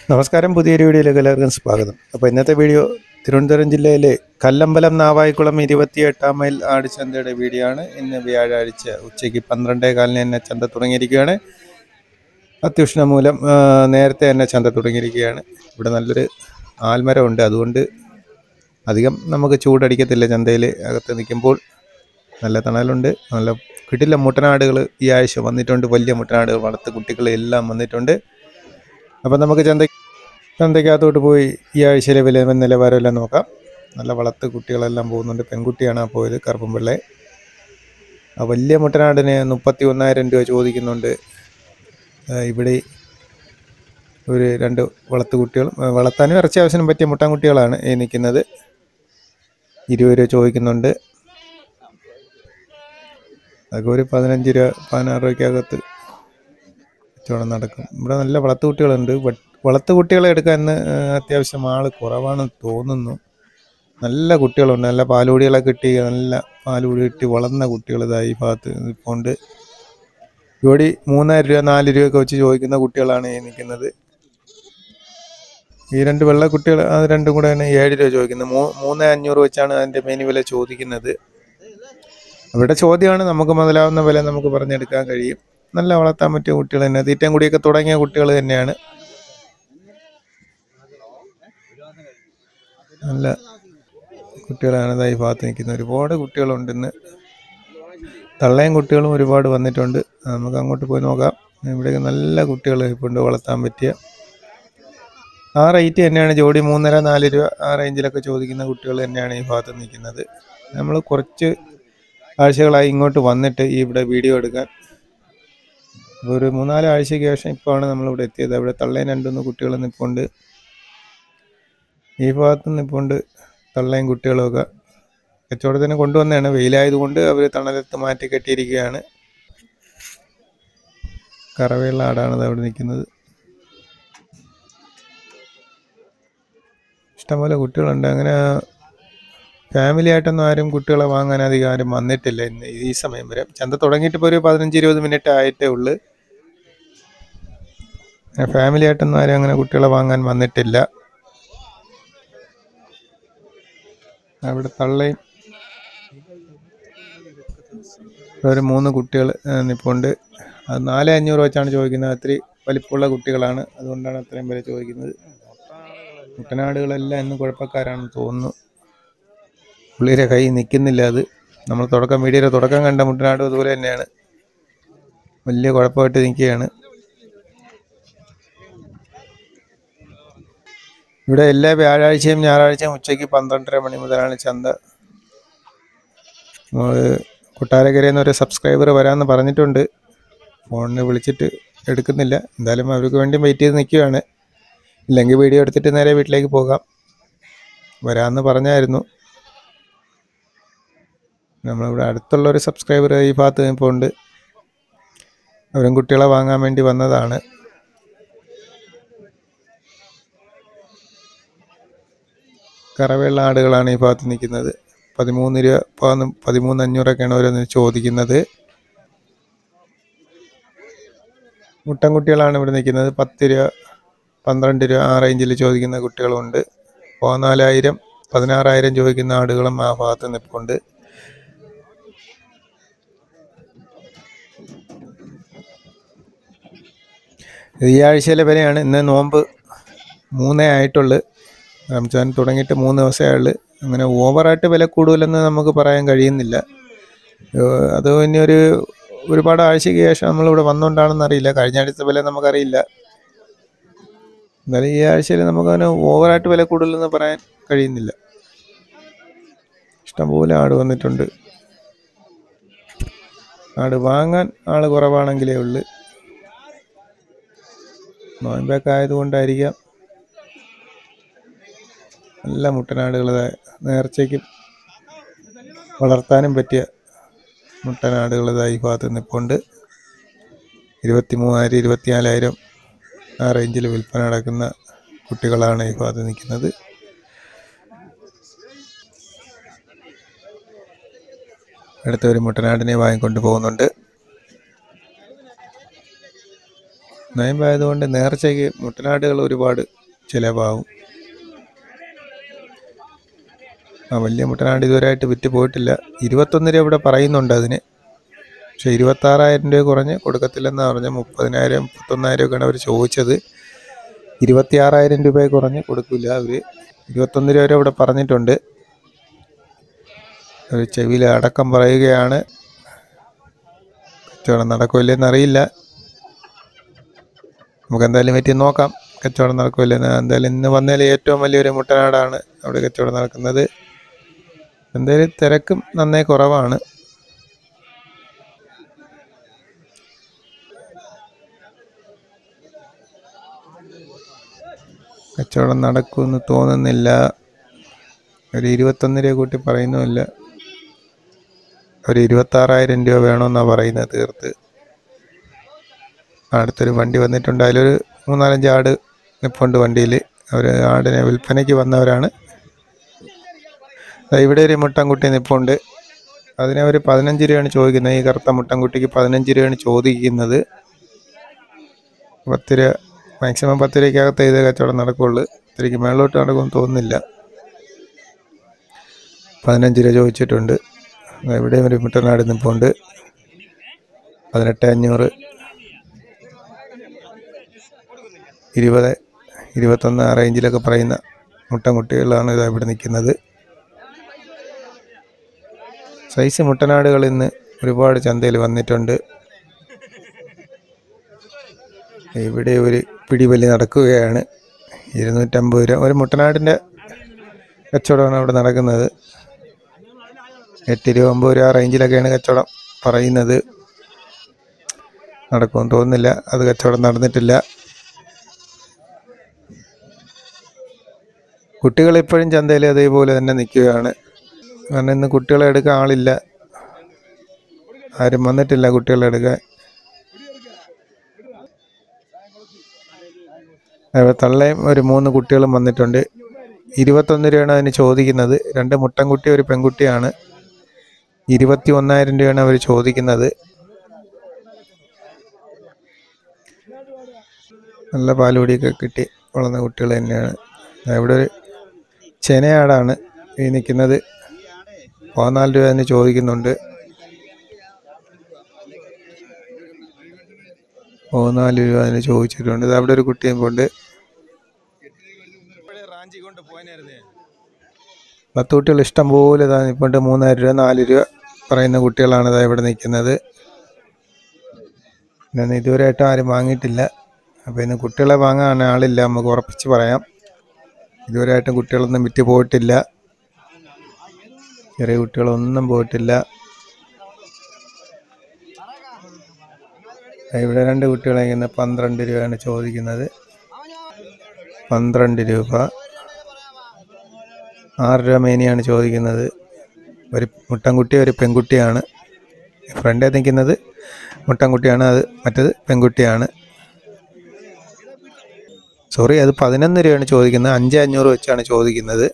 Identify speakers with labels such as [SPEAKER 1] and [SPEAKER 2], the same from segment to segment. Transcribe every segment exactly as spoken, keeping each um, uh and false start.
[SPEAKER 1] നമസ്കാരം, പുതിയൊരു വീഡിയോയിലേക്ക് എല്ലാവർക്കും സ്വാഗതം. അപ്പോൾ ഇന്നത്തെ വീഡിയോ തിരുവനന്തപുരം ജില്ലയിലെ കല്ലമ്പലം നാവായിക്കുളം ഇരുപത്തിയെട്ടാം മൈൽ ആടിച്ചന്തയുടെ വീഡിയോ ആണ്. ഇന്ന് വ്യാഴാഴ്ച ഉച്ചയ്ക്ക് പന്ത്രണ്ടേ കാലിന് തന്നെ ചന്ത തുടങ്ങിയിരിക്കുകയാണ്. അത്യുഷ്ണം മൂലം നേരത്തെ തന്നെ ചന്ത തുടങ്ങിയിരിക്കുകയാണ്. ഇവിടെ നല്ലൊരു ആൽമരമുണ്ട്, അതുകൊണ്ട് അധികം നമുക്ക് ചൂടടിക്കത്തില്ല. ചന്തയിൽ അകത്ത് നിൽക്കുമ്പോൾ നല്ല തണലുണ്ട്. നല്ല കിടിലൻ മുട്ടനാടുകൾ ഈ ആഴ്ച വന്നിട്ടുണ്ട്. വലിയ മുട്ടനാടുകൾ, വളർത്ത് കുട്ടികളെല്ലാം വന്നിട്ടുണ്ട്. അപ്പം നമുക്ക് ചന്ത ചന്തയ്ക്കകത്തോട്ട് പോയി ഈ ആഴ്ചയിലെ വില നിലവാരമെല്ലാം നോക്കാം. നല്ല വളർത്ത് കുട്ടികളെല്ലാം പോകുന്നുണ്ട്. പെൺകുട്ടിയാണ് ആ പോയത്, കറുപ്പും വെള്ളയെ. ആ വലിയ മുട്ടനാടിന് മുപ്പത്തി ഒന്നായിരം രൂപ ചോദിക്കുന്നുണ്ട്. ഇവിടെ ഒരു രണ്ട് വളർത്ത് കുട്ടികളും വളർത്താനും ഇറച്ചി ആവശ്യം പറ്റിയ മുട്ടാൻകുട്ടികളാണ് ഈ നിൽക്കുന്നത്. ഇരുപത് രൂപ ചോദിക്കുന്നുണ്ട്. അതൊക്കെ ഒരു പതിനഞ്ച് രൂപ പതിനാറ് രൂപയ്ക്കകത്ത് കച്ചവടം നടക്കും. ഇവിടെ നല്ല വളർത്തു കുട്ടികളുണ്ട്. വളർത്തു കുട്ടികളെ എടുക്കാൻ ഇന്ന് അത്യാവശ്യം ആൾ കുറവാണെന്ന് തോന്നുന്നു. നല്ല കുട്ടികളുണ്ട്. നല്ല പാലുകുടികളൊക്കെ കിട്ടി, നല്ല പാലുകുടി കിട്ടി വളർന്ന കുട്ടികൾ ഇതായി ഈ ഭാഗത്ത് നിൽപ്പുണ്ട്. ജോഡി മൂന്നായിരം രൂപ നാല് രൂപയൊക്കെ വെച്ച് ചോദിക്കുന്ന കുട്ടികളാണ് ഈ നിൽക്കുന്നത്. ഈ രണ്ട് വെള്ള കുട്ടികൾ അത് രണ്ടും കൂടെ തന്നെ ഏഴ് രൂപ ചോദിക്കുന്നത്. മൂ മൂന്ന് അഞ്ഞൂറ് വെച്ചാണ് അതിൻ്റെ മെയിൻ വില ചോദിക്കുന്നത്. അവരുടെ ചോദ്യമാണ്. നമുക്ക് മുതലാവുന്ന വില നമുക്ക് പറഞ്ഞെടുക്കാൻ കഴിയും. നല്ല വളർത്താൻ പറ്റിയ കുട്ടികൾ തന്നെ, തീറ്റയും കൂടിയൊക്കെ തുടങ്ങിയ കുട്ടികൾ തന്നെയാണ്. നല്ല കുട്ടികളാണ് ഈ ഭാഗത്ത് നിൽക്കുന്നത്. ഒരുപാട് കുട്ടികളുണ്ടെന്ന്. തള്ളയും കുട്ടികളും ഒരുപാട് വന്നിട്ടുണ്ട്. നമുക്ക് അങ്ങോട്ട് പോയി നോക്കാം. ഇവിടെ നല്ല കുട്ടികൾ ഇപ്പോൾ ഉണ്ട്, വളർത്താൻ പറ്റിയ. ആ റേറ്റ് തന്നെയാണ്. ജോഡി മൂന്നര നാല് രൂപ ആ റേഞ്ചിലൊക്കെ ചോദിക്കുന്ന കുട്ടികൾ തന്നെയാണ് ഈ ഭാഗത്ത് നിൽക്കുന്നത്. നമ്മൾ കുറച്ച് ആഴ്ചകളായി ഇങ്ങോട്ട് വന്നിട്ട് ഇവിടെ വീഡിയോ എടുക്കാൻ. ഒരു മൂന്നാല് ആഴ്ചയ്ക്ക് ശേഷം ഇപ്പോഴാണ് നമ്മളിവിടെ എത്തിയത്. അവിടെ തള്ളയും രണ്ടുമൂന്ന് കുട്ടികൾ നിൽപ്പുണ്ട്. ഈ ഭാഗത്ത് നിൽപ്പുണ്ട് തള്ളയും കുട്ടികളുമൊക്കെ. കച്ചവടത്തിന് കൊണ്ടുവന്നതാണ്. വെയിലായതുകൊണ്ട് അവർ തണലത്ത് മാറ്റി കെട്ടിയിരിക്കുകയാണ്. കറവയുള്ള ആടാണ് അവിടെ നിൽക്കുന്നത്. ഇഷ്ടംപോലെ കുട്ടികളുണ്ട്. അങ്ങനെ ഫാമിലി ആയിട്ടൊന്നും ആരും കുട്ടികളെ വാങ്ങാൻ അധികം ആരും വന്നിട്ടില്ല ഇന്ന് ഈ സമയം വരെ. ചന്ത തുടങ്ങിയിട്ട് ഇപ്പോൾ ഒരു പതിനഞ്ച് ഇരുപത് മിനിറ്റ് ആയിട്ടേ ഉള്ളൂ. ഫാമിലി ആയിട്ടൊന്നും ആരും അങ്ങനെ കുട്ടികളെ വാങ്ങാൻ വന്നിട്ടില്ല. അവിടെ തള്ളയും ഒരു മൂന്ന് കുട്ടികൾ നിൽപ്പുണ്ട്. അത് നാല് അഞ്ഞൂറ് വെച്ചാണ് ചോദിക്കുന്നത്. ഒത്തിരി വലിപ്പമുള്ള കുട്ടികളാണ്, അതുകൊണ്ടാണ് അത്രയും വില ചോദിക്കുന്നത്. മുട്ടനാടുകളെല്ലാം ഇന്ന് കുഴപ്പക്കാരാണെന്ന് തോന്നുന്നു. പുള്ളിയുടെ കൈ നിൽക്കുന്നില്ല. അത് നമ്മൾ തുടക്കം വീഡിയോയുടെ തുടക്കം കണ്ട മുട്ടനാട് അതുപോലെ തന്നെയാണ്, വലിയ കുഴപ്പമായിട്ട് നിൽക്കുകയാണ്. ഇവിടെ എല്ലാ വ്യാഴാഴ്ചയും ഞായറാഴ്ചയും ഉച്ചയ്ക്ക് പന്ത്രണ്ടര മണി മുതലാണ് ചന്ത. കൊട്ടാരക്കരയിൽ നിന്ന് ഒരു സബ്സ്ക്രൈബർ വരാമെന്ന് പറഞ്ഞിട്ടുണ്ട്. ഫോണിന് വിളിച്ചിട്ട് എടുക്കുന്നില്ല. എന്തായാലും അവർക്ക് വേണ്ടി വെയിറ്റ് ചെയ്ത് നിൽക്കുകയാണ്. ഇല്ലെങ്കിൽ വീഡിയോ എടുത്തിട്ട് നേരെ വീട്ടിലേക്ക് പോകാം. വരാമെന്ന് പറഞ്ഞായിരുന്നു. നമ്മളിവിടെ അടുത്തുള്ള ഒരു സബ്സ്ക്രൈബർ ഈ ഭാഗത്ത് ഇപ്പോൾ ഉണ്ട്. അവരും കുട്ടികളെ വാങ്ങാൻ വേണ്ടി വന്നതാണ്. കറവയുള്ള ആടുകളാണ് ഈ ഭാഗത്ത് നിൽക്കുന്നത്. പതിമൂന്ന് രൂപ പതിമൂന്ന് അഞ്ഞൂറൊക്കെയാണ് ഓരോന്ന് ചോദിക്കുന്നത്. മുട്ടൻകുട്ടികളാണ് ഇവിടെ നിൽക്കുന്നത്. പത്ത് രൂപ പന്ത്രണ്ട് രൂപ ആ റേഞ്ചിൽ ചോദിക്കുന്ന കുട്ടികളുമുണ്ട്. പതിനാലായിരം പതിനാറായിരം ചോദിക്കുന്ന ആടുകളും ആ ഭാഗത്ത് നിൽപ്പുണ്ട്. ഈ ആഴ്ചയിലെ വിലയാണ്. ഇന്ന് നോമ്പ് മൂന്നേ ആയിട്ടുള്ളൂ. റംസാൻ തുടങ്ങിയിട്ട് മൂന്ന് ദിവസമേ ഉള്ളൂ. അങ്ങനെ ഓവറായിട്ട് വില കൂടുതലെന്ന് നമുക്ക് പറയാൻ കഴിയുന്നില്ല. അത് ഇനി ഒരു ഒരുപാട് ആഴ്ചയ്ക്ക് ശേഷം നമ്മളിവിടെ വന്നുകൊണ്ടാണെന്ന് അറിയില്ല. കഴിഞ്ഞ ആഴ്ചത്തെ വില നമുക്കറിയില്ല. എന്നാലും ഈ ആഴ്ചയിൽ നമുക്കതിന് ഓവറായിട്ട് വില കൂടുതലെന്ന് പറയാൻ കഴിയുന്നില്ല. ഇഷ്ടംപോലെ ആട് വന്നിട്ടുണ്ട്. ആട് വാങ്ങാൻ ആൾ കുറവാണെങ്കിലേ ഉള്ളൂ. നോയമ്പൊക്കെ ആയതുകൊണ്ടായിരിക്കാം. നല്ല മുട്ടനാടുകൾ നേർച്ചയ്ക്കും വളർത്താനും പറ്റിയ മുട്ടനാടുകൾ ഈ ഭാഗത്ത് നിൽപ്പുണ്ട്. ഇരുപത്തി മൂവായിരം ഇരുപത്തിനാലായിരം ആ റേഞ്ചിൽ വിൽപ്പന നടക്കുന്ന കുട്ടികളാണ് ഈ ഭാഗത്ത് നിൽക്കുന്നത്. അടുത്ത ഒരു മുട്ടനാടിനെ വാങ്ങിക്കൊണ്ട് പോകുന്നുണ്ട്. നോയമ്പായതുകൊണ്ട് നേർച്ചയ്ക്ക് മുട്ടനാടുകൾ ഒരുപാട് ചിലവാകും. ആ വലിയ മുട്ടനാട് ഇതുവരെയായിട്ട് വിറ്റ് പോയിട്ടില്ല. ഇരുപത്തൊന്ന് രൂപ ഇവിടെ പറയുന്നുണ്ട് അതിന്. പക്ഷെ ഇരുപത്താറായിരം രൂപ കുറഞ്ഞ് കൊടുക്കത്തില്ലെന്ന് പറഞ്ഞ് മുപ്പതിനായിരം മുപ്പത്തൊന്നായിരം ഒക്കെയാണ് അവർ ചോദിച്ചത്. ഇരുപത്തി ആറായിരം രൂപയെ കുറഞ്ഞ് കൊടുക്കില്ല അവർ. ഇരുപത്തൊന്ന് രൂപ വരെ ഇവിടെ പറഞ്ഞിട്ടുണ്ട്. ഒരു ചെവിയിൽ അടക്കം പറയുകയാണ്. കച്ചവടം നടക്കില്ലെന്ന് അറിയില്ല. നമുക്ക് എന്തായാലും പറ്റി നോക്കാം കച്ചവടം നടക്കില്ലെന്ന്. എന്തായാലും ഇന്ന് വന്നതിൽ ഏറ്റവും വലിയൊരു മുട്ടനാടാണ് അവിടെ കച്ചവടം നടക്കുന്നത്. എന്തായാലും തിരക്കും നന്നേ കുറവാണ്. കച്ചവടം നടക്കുമെന്ന് തോന്നുന്നില്ല. ഒരു ഇരുപത്തൊന്ന് രൂപ കൂട്ടി പറയുന്നുമില്ല. ഒരു ഇരുപത്താറായിരം രൂപ വേണമെന്നാണ് പറയുന്നത് തീർത്ത്. അടുത്തൊരു വണ്ടി വന്നിട്ടുണ്ട്. അതിലൊരു മൂന്നാലഞ്ച് ആട് നിൽപ്പുണ്ട് വണ്ടിയിൽ. അവർ ആടിനെ വിൽപ്പനയ്ക്ക് വന്നവരാണ്. ഇവിടെ ഒരു മുട്ടൻകുട്ടി നിൽപ്പുണ്ട്. അതിനെ ഒരു പതിനഞ്ച് രൂപയാണ് ചോദിക്കുന്നത്. ഈ കറുത്ത മുട്ടൻകുട്ടിക്ക് പതിനഞ്ച് രൂപയാണ് ചോദിക്കുന്നത്. പത്ത് രൂപ മാക്സിമം പത്ത് രൂപയ്ക്കകത്ത് ഇത് കച്ചവടം നടക്കുള്ളൂ. ഇത്രയ്ക്ക് മേളോട്ട് നടക്കുമെന്ന് തോന്നുന്നില്ല. പതിനഞ്ച് രൂപ ചോദിച്ചിട്ടുണ്ട്. എവിടെയും ഒരു മുട്ടനാട് നിൽപ്പുണ്ട്. പതിനെട്ട് അഞ്ഞൂറ്, ഇരുപത്, ഇരുപത്തൊന്ന് ആ റേഞ്ചിലൊക്കെ പറയുന്ന മുട്ടൻകുട്ടികളാണ് ഇതാ ഇവിടെ നിൽക്കുന്നത്. സൈസ് മുട്ടനാടുകൾ ഇന്ന് ഒരുപാട് ചന്തയിൽ വന്നിട്ടുണ്ട്. ഇവിടെ ഒരു പിടിവലി നടക്കുകയാണ്. ഇരുന്നൂറ്റമ്പത് രൂപ ഒരു മുട്ടനാടിൻ്റെ കച്ചവടമാണ് അവിടെ നടക്കുന്നത്. എട്ട് രൂപ ഒമ്പത് രൂപ ആ റേഞ്ചിലൊക്കെയാണ് കച്ചവടം പറയുന്നത്. നടക്കുമെന്ന് തോന്നുന്നില്ല. അത് കച്ചവടം നടന്നിട്ടില്ല. കുട്ടികൾ ഇപ്പോഴും ചന്തയിൽ അതേപോലെ തന്നെ നിൽക്കുകയാണ്. കാരണം ഇന്ന് കുട്ടികളെ എടുക്കാൻ ആളില്ല. ആരും വന്നിട്ടില്ല കുട്ടികളെ എടുക്കാൻ. തള്ളയും ഒരു മൂന്ന് കുട്ടികളും വന്നിട്ടുണ്ട്. ഇരുപത്തൊന്ന് രൂപയാണ് അതിന് ചോദിക്കുന്നത്. രണ്ട് മുട്ടൻകുട്ടി ഒരു പെൺകുട്ടിയാണ്. ഇരുപത്തി ഒന്നായിരം രൂപയാണ് അവർ ചോദിക്കുന്നത്. നല്ല പാലുകൂടിയൊക്കെ കിട്ടി വളർന്ന കുട്ടികൾ തന്നെയാണ്. ഇവിടെ ഒരു ചെനയാടാണ് ഈ നിൽക്കുന്നത്. പതിനാല് രൂപ അതിന് ചോദിക്കുന്നുണ്ട്. പതിനാല് രൂപ അതിന് ചോദിച്ചിട്ടുണ്ട്. ഇത് അവിടെ ഒരു കുട്ടിയും കൊണ്ട് പത്ത് കുട്ടികൾ ഇഷ്ടം പോലെ ഇതാ നിൽപ്പുണ്ട്. മൂന്നായിരം രൂപ നാല് രൂപ പറയുന്ന കുട്ടികളാണ് ഇതാ ഇവിടെ നിൽക്കുന്നത്. പിന്നെ ഇതുവരെയായിട്ടും ആരും വാങ്ങിയിട്ടില്ല. അപ്പോൾ ഇന്ന് കുട്ടികളെ വാങ്ങാൻ ആളില്ല, നമുക്ക് ഉറപ്പിച്ച് പറയാം. ഇതുവരെയായിട്ടും കുട്ടികളൊന്നും വിറ്റ് പോയിട്ടില്ല. ചെറിയ കുട്ടികളൊന്നും പോയിട്ടില്ല. ഇവിടെ രണ്ട് കുട്ടികളെ ഇങ്ങനെ പന്ത്രണ്ട് രൂപയാണ് ചോദിക്കുന്നത്. പന്ത്രണ്ട് രൂപ. ആറ് രൂപ മേനിയാണ് ചോദിക്കുന്നത്. ഒരു മുട്ടൻകുട്ടി ഒരു പെൺകുട്ടിയാണ്. ഫ്രണ്ടേ നിൽക്കുന്നത് മുട്ടൻകുട്ടിയാണ്, അത് മറ്റേത് പെൺകുട്ടിയാണ്. സോറി, അത് പതിനൊന്ന് രൂപയാണ് ചോദിക്കുന്നത്. അഞ്ച് അഞ്ഞൂറ് വെച്ചാണ് ചോദിക്കുന്നത്.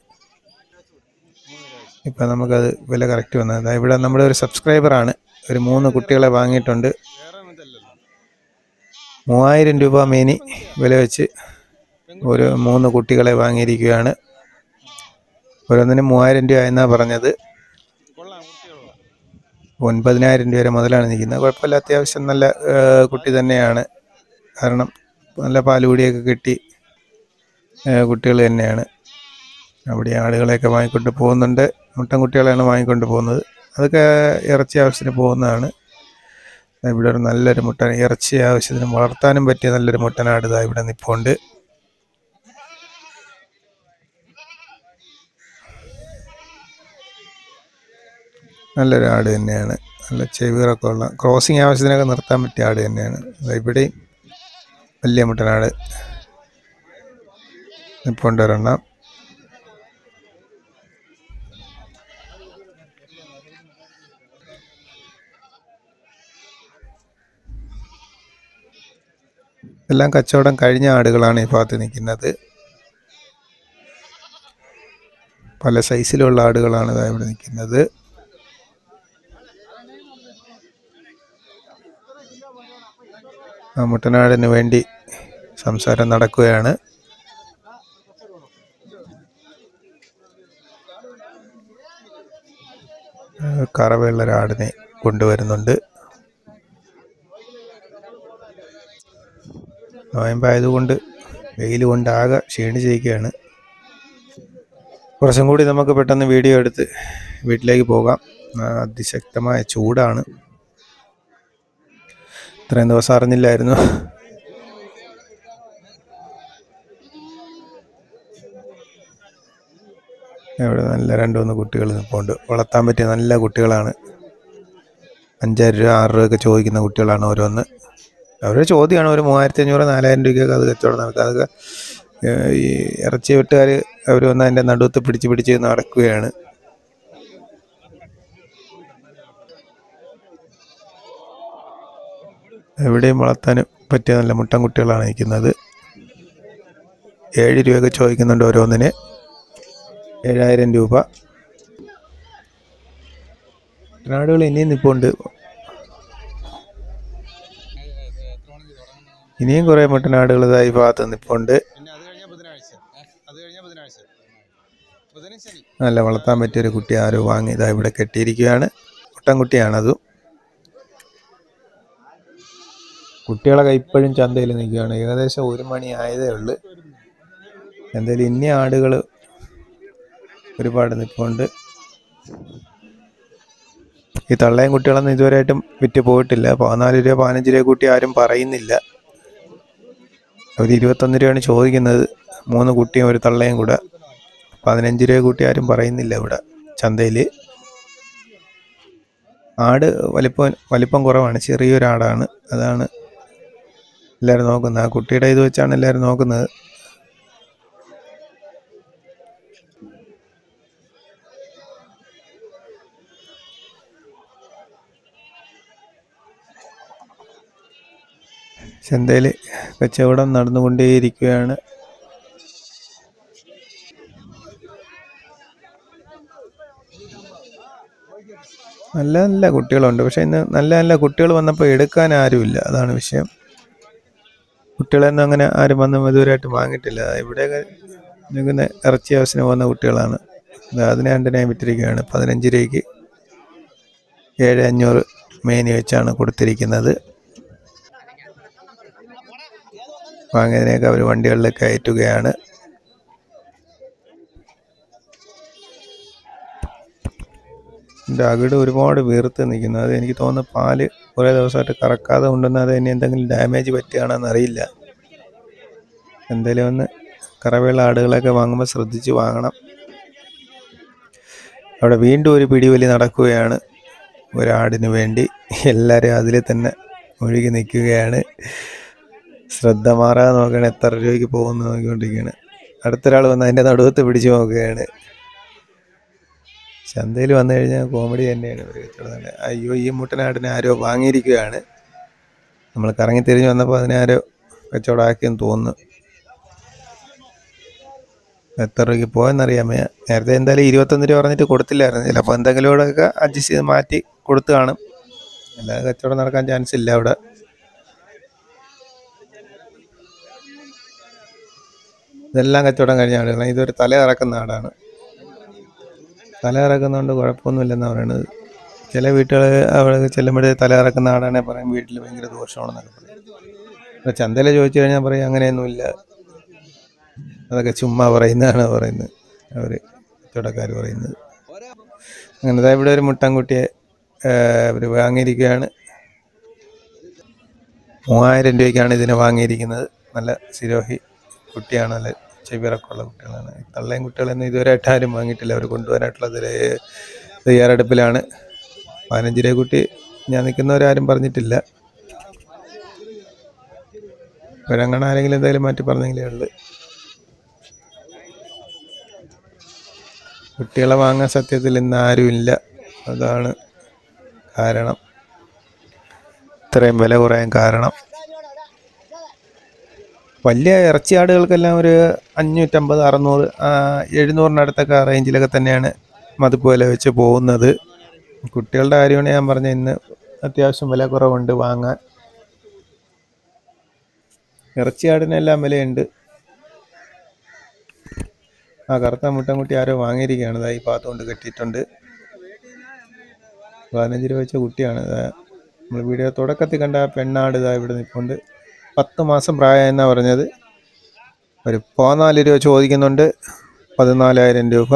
[SPEAKER 1] ഇപ്പം നമുക്കത് വില കറക്റ്റ് വന്നത്. ഇവിടെ നമ്മുടെ ഒരു സബ്സ്ക്രൈബറാണ് ഒരു മൂന്ന് കുട്ടികളെ വാങ്ങിയിട്ടുണ്ട്. മൂവായിരം രൂപ മേനി വില വെച്ച് ഒരു മൂന്ന് കുട്ടികളെ വാങ്ങിയിരിക്കുകയാണ്. ഓരോന്നിനും മൂവായിരം രൂപ എന്നാണ് പറഞ്ഞത്. ഒൻപതിനായിരം രൂപ വരെ മുതലാണ് നിൽക്കുന്നത്. കുഴപ്പമില്ല, അത്യാവശ്യം നല്ല കുട്ടി തന്നെയാണ്. കാരണം നല്ല പാലുകൂടിയൊക്കെ കിട്ടി കുട്ടികൾ തന്നെയാണ്. അവിടെ ആടുകളെയൊക്കെ വാങ്ങിക്കൊണ്ട് പോകുന്നുണ്ട്. മുട്ടൻകുട്ടികളെയാണ് വാങ്ങിക്കൊണ്ട് പോകുന്നത്. അതൊക്കെ ഇറച്ചി ആവശ്യത്തിന് പോകുന്നതാണ്. ഇവിടെ ഒരു നല്ലൊരു മുട്ടൻ ഇറച്ചി ആവശ്യത്തിന് വളർത്താനും പറ്റിയ നല്ലൊരു മുട്ടനാട് ഇതാ ഇവിടെ നിൽപ്പുണ്ട്. നല്ലൊരു ആട് തന്നെയാണ്. നല്ല ചെവിറൊക്കെ ഉള്ള ക്രോസിങ് ആവശ്യത്തിനൊക്കെ നിർത്താൻ പറ്റിയ ആട് തന്നെയാണ്. ഇവിടെയും വലിയ മുട്ടനാട് നിൽപ്പുണ്ട് ഒരെണ്ണം. എല്ലാം കച്ചവടം കഴിഞ്ഞ ആടുകളാണ് ഈ ഭാഗത്ത് നിൽക്കുന്നത്. പല സൈസിലുള്ള ആടുകളാണ് ഇതാ ഇവിടെ നിൽക്കുന്നത്. ആ മുട്ടനാടിന് വേണ്ടി സംസാരം നടക്കുകയാണ്. കറവയുള്ളൊരാടിനെ കൊണ്ടുവരുന്നുണ്ട്. നോയമ്പായതുകൊണ്ട് വെയിൽ കൊണ്ട് ആകെ ക്ഷീണിച്ചിരിക്കുകയാണ്. കുറച്ചും കൂടി നമുക്ക് പെട്ടെന്ന് വീഡിയോ എടുത്ത് വീട്ടിലേക്ക് പോകാം. അതിശക്തമായ ചൂടാണ്. ഇത്രയും ദിവസം അറിഞ്ഞില്ലായിരുന്നു. ഇവിടെ നല്ല രണ്ട് മൂന്ന് കുട്ടികൾ നിൽപ്പുണ്ട്. വളർത്താൻ പറ്റിയ നല്ല കുട്ടികളാണ്. അഞ്ചായിരം രൂപ ആറ് രൂപയൊക്കെ ചോദിക്കുന്ന കുട്ടികളാണ് ഓരോന്ന്. അവരുടെ ചോദ്യമാണ് ഒരു മൂവായിരത്തി അഞ്ഞൂറ് നാലായിരം രൂപയ്ക്കൊക്കെ അത് കച്ചവടം നടക്കുക. അതൊക്കെ ഈ ഇറച്ചി വെട്ടുകാർ അവർ വന്ന് അതിൻ്റെ നടുവത്ത് പിടിച്ച് പിടിച്ച് നടക്കുകയാണ്. എവിടെയും വളർത്താൻ പറ്റിയ നല്ല മുട്ടൻ കുട്ടികളാണ് നിൽക്കുന്നത്. ഏഴ് രൂപയൊക്കെ ചോദിക്കുന്നുണ്ട് ഓരോന്നിന്. ഏഴായിരം രൂപ. കുട്ടനാടുകൾ ഇനിയും നിൽപ്പുണ്ട്. ഇനിയും കുറേ മുട്ടനാടുകൾ ഈ ഭാഗത്ത് നിൽപ്പുണ്ട്. നല്ല വളർത്താൻ പറ്റിയൊരു കുട്ടി ആരോ വാങ്ങി ഇതാ ഇവിടെ കെട്ടിയിരിക്കുകയാണ്. മുട്ടൻകുട്ടിയാണതും. കുട്ടികളൊക്കെ ഇപ്പോഴും ചന്തയിൽ നിൽക്കുകയാണ്. ഏകദേശം ഒരു മണി ആയതേ ഉള്ളൂ. എന്തായാലും ഇനി ആടുകൾ ഒരുപാട് നിൽപ്പുണ്ട്. ഈ തള്ളയും കുട്ടികളൊന്നും ഇതുവരെയായിട്ടും വിറ്റ് പോയിട്ടില്ല. പതിനാല് രൂപ പതിനഞ്ച് രൂപ കൂട്ടി ആരും പറയുന്നില്ല. അവർ ഇരുപത്തൊന്ന് രൂപയാണ് ചോദിക്കുന്നത്. മൂന്ന് കുട്ടിയും ഒരു തള്ളയും കൂടെ. പതിനഞ്ച് രൂപ കൂട്ടി ആരും പറയുന്നില്ല ഇവിടെ ചന്തയിൽ. ആട് വലിപ്പം വലിപ്പം കുറവാണ്. ചെറിയൊരാടാണ്. അതാണ് എല്ലാവരും നോക്കുന്നത്. ആ കുട്ടിയുടെ ഇത് വെച്ചാണ് എല്ലാവരും നോക്കുന്നത്. ചന്തയിൽ കച്ചവടം നടന്നുകൊണ്ടേയിരിക്കുകയാണ്. നല്ല നല്ല കുട്ടികളുണ്ട്. പക്ഷെ ഇന്ന് നല്ല നല്ല കുട്ടികൾ വന്നപ്പോൾ എടുക്കാൻ ആരുമില്ല. അതാണ് വിഷയം. കുട്ടികളൊന്നും അങ്ങനെ ആരും വന്ന് ഇതുവരെയായിട്ട് വാങ്ങിയിട്ടില്ല. ഇവിടെയൊക്കെ നിൽക്കുന്ന ഇറച്ചി ആവശ്യത്തിന് പോകുന്ന കുട്ടികളാണ്. അതിനെ രണ്ടിനെ വിറ്റിരിക്കുകയാണ്. പതിനഞ്ച് രൂപയ്ക്ക് ഏഴ് അഞ്ഞൂറ് മേനി വെച്ചാണ് കൊടുത്തിരിക്കുന്നത്. വാങ്ങിയതിനൊക്കെ അവർ വണ്ടികളിൽ കയറ്റുകയാണ്. എൻ്റെ അകിട് ഒരുപാട് വീർത്ത് നിൽക്കുന്നു. അത് എനിക്ക് തോന്നുന്നു പാല് കുറേ ദിവസമായിട്ട് കറക്കാതെ കൊണ്ടുവന്ന് അത് ഇനി എന്തെങ്കിലും ഡാമേജ് പറ്റുകയാണെന്ന് അറിയില്ല. എന്തെങ്കിലും ഒന്ന് കറവയുള്ള ആടുകളൊക്കെ വാങ്ങുമ്പോൾ ശ്രദ്ധിച്ച് വാങ്ങണം. അവിടെ വീണ്ടും ഒരു പിടിവലി നടക്കുകയാണ് ഒരാടിന് വേണ്ടി. എല്ലാവരും അതിൽ തന്നെ ഒഴുകി നിൽക്കുകയാണ്. ശ്രദ്ധ മാറാതെ നോക്കുകയാണ്. എത്ര രൂപയ്ക്ക് പോകുന്നു നോക്കിക്കൊണ്ടിരിക്കുകയാണ്. അടുത്തൊരാൾ വന്ന് അതിൻ്റെ നടുവത്ത് പിടിച്ചു നോക്കുകയാണ്. ചന്തയിൽ വന്നു കഴിഞ്ഞാൽ കോമഡി തന്നെയാണ് ഒരു കച്ചവടം. അയ്യോ, ഈ മുട്ടനാടിനെ ആരോ വാങ്ങിയിരിക്കുകയാണ്. നമ്മൾ കറങ്ങി തിരിഞ്ഞ് വന്നപ്പോൾ അതിനാരോ കച്ചവടമാക്കിയെന്ന് തോന്നുന്നു. എത്ര രൂപയ്ക്ക് പോയെന്നറിയാമേ. നേരത്തെ എന്തായാലും ഇരുപത്തൊന്ന് രൂപ പറഞ്ഞിട്ട് കൊടുത്തില്ലായിരുന്നു. ചിലപ്പോൾ എന്തെങ്കിലും കൂടെയൊക്കെ അഡ്ജസ്റ്റ് ചെയ്ത് മാറ്റി കൊടുത്തു കാണും. അല്ലാതെ കച്ചവടം നടക്കാൻ ചാൻസ് ഇല്ല അവിടെ. ഇതെല്ലാം കച്ചവടം കഴിഞ്ഞ ആടുകളാണ്. ഇതൊരു തല ഇറക്കുന്ന ആടാണ്. തല ഇറക്കുന്നതുകൊണ്ട് കുഴപ്പമൊന്നുമില്ലെന്നാണ് പറയണത്. ചില വീട്ടുകൾ അവിടെ ചെല്ലുമ്പോഴേ തല ഇറക്കുന്ന ആടാണെ പറയും വീട്ടിൽ ഭയങ്കര ദോഷമാണെന്നൊക്കെ പറയും. ചന്തയിൽ ചോദിച്ചു കഴിഞ്ഞാൽ പറയും അങ്ങനെയൊന്നുമില്ല, അതൊക്കെ ചുമ്മാ പറയുന്നതാണ് പറയുന്നത് അവർ കച്ചവടക്കാർ പറയുന്നത്. അങ്ങനത്തെ ഇവിടെ ഒരു മുട്ടൻകുട്ടിയെ അവർ വാങ്ങിയിരിക്കുകയാണ്. മൂവായിരം രൂപയ്ക്കാണ് ഇതിനെ വാങ്ങിയിരിക്കുന്നത്. നല്ല സിരോഹി കുട്ടിയാണ്. നല്ല ചെവിറക്കമുള്ള കുട്ടികളാണ്. തള്ളയും കുട്ടികളൊന്നും ഇതുവരെയായിട്ട് ആരും വാങ്ങിയിട്ടില്ല. അവർ കൊണ്ടുപോകാനായിട്ടുള്ള തയ്യാറെടുപ്പിലാണ്. പതിനഞ്ച് രൂപ കുട്ടി ഞാൻ നിൽക്കുന്നവരാരും പറഞ്ഞിട്ടില്ല. ഒരങ്ങനെ ആരെങ്കിലും എന്തായാലും മാറ്റി പറഞ്ഞെങ്കിലേ ഉള്ളു. കുട്ടികളെ വാങ്ങാൻ സത്യത്തിൽ ഇന്ന് ആരുമില്ല. അതാണ് കാരണം, ഇത്രയും വില കുറയാൻ കാരണം. വലിയ ഇറച്ചി ആടുകൾക്കെല്ലാം ഒരു അഞ്ഞൂറ്റമ്പത് അറുന്നൂറ് എഴുന്നൂറിനടുത്തൊക്കെ റേഞ്ചിലൊക്കെ തന്നെയാണ് മതിപ്പ് വില വെച്ച് പോകുന്നത്. കുട്ടികളുടെ കാര്യമാണ് ഞാൻ പറഞ്ഞത്. ഇന്ന് അത്യാവശ്യം വില കുറവുണ്ട് വാങ്ങാൻ. ഇറച്ചിയാടിനെല്ലാം വിലയുണ്ട്. ആ കറുത്ത മുട്ടൻകുട്ടി ആരോ വാങ്ങിയിരിക്കുകയാണ്. ഇതാ ഈ പാത്തുകൊണ്ട് കെട്ടിയിട്ടുണ്ട്. പതിനഞ്ച് രൂപ വെച്ച കുട്ടിയാണ്. നമ്മൾ വീഡിയോ തുടക്കത്തിൽ കണ്ട ആ പെണ്ണാട് ഇതാ ഇവിടെ നിൽപ്പുണ്ട്. പത്ത് മാസം പ്രായം എന്നാണ് പറഞ്ഞത്. ഒരു പതിനാല് രൂപ ചോദിക്കുന്നുണ്ട്. പതിനാലായിരം രൂപ.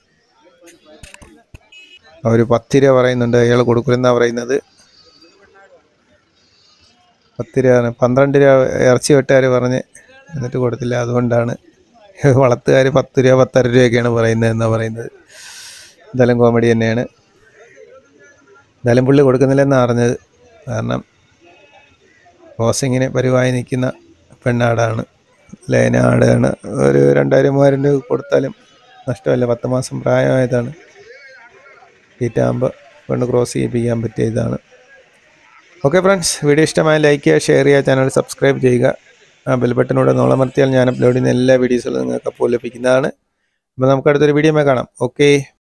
[SPEAKER 1] അവർ പത്ത് രൂപ പറയുന്നുണ്ട്. അയാൾ കൊടുക്കുമെന്നാണ് പറയുന്നത്. പത്ത് രൂപ പന്ത്രണ്ട് രൂപ ഇറച്ചി വെട്ടുകാർ പറഞ്ഞ് എന്നിട്ട് കൊടുത്തില്ല. അതുകൊണ്ടാണ് വളർത്തുകാർ പത്ത് രൂപ പത്തര രൂപയൊക്കെയാണ് പറയുന്നത് എന്നാണ് പറയുന്നത്. എന്തായാലും കോമഡി തന്നെയാണ്. എന്തായാലും പുള്ളി കൊടുക്കുന്നില്ലെന്നാണ് അറിഞ്ഞത്. കാരണം ക്രോസിങ്ങിന് പരിവായി നിൽക്കുന്ന പെണ്ണാടാണ്, ലൈന ആടാണ്. ഒരു രണ്ടായിരം മൂവായിരം രൂപ കൊടുത്താലും നഷ്ടമല്ല. പത്ത് മാസം പ്രായമായതാണ്. തീറ്റാകുമ്പോൾ പെണ്ണ് ക്രോസ് ചെയ്യിപ്പിക്കാൻ പറ്റിയ ഇതാണ്. ഓക്കെ ഫ്രണ്ട്സ്, വീഡിയോ ഇഷ്ടമായ ലൈക്ക് ചെയ്യുക, ഷെയർ ചെയ്യുക, ചാനൽ സബ്സ്ക്രൈബ് ചെയ്യുക. ആ ബെൽ ബട്ടനോടെ നോളമർത്തിയാൽ ഞാൻ അപ്ലോഡ് ചെയ്യുന്ന എല്ലാ വീഡിയോസുകളും നിങ്ങൾക്ക് അപ്പോൾ ലഭിക്കുന്നതാണ്. അപ്പോൾ നമുക്ക് അടുത്തൊരു വീഡിയോ കാണാം. ഓക്കെ.